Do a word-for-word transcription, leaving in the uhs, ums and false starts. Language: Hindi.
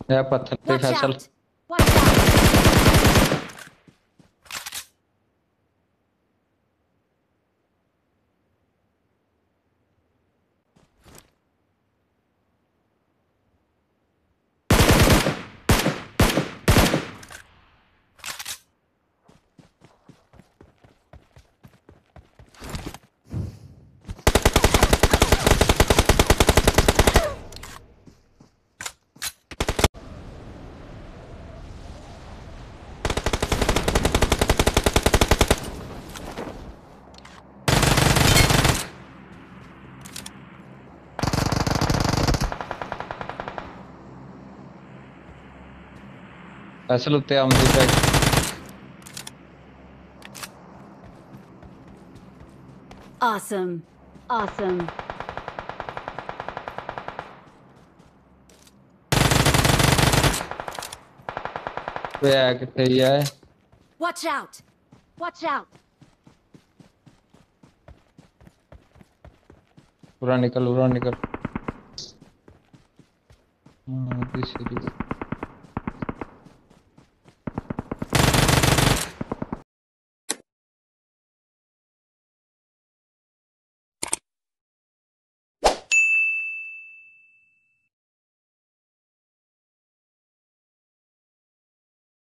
या पत्थर पे Watch Faisal. out! Watch out! Faisal उत्ते आ मुझे बैक। Awesome. Awesome. वे है कितने ही है। Watch out! Watch out! पूरा निकल पूरा निकल। हाँ, भी सीरीज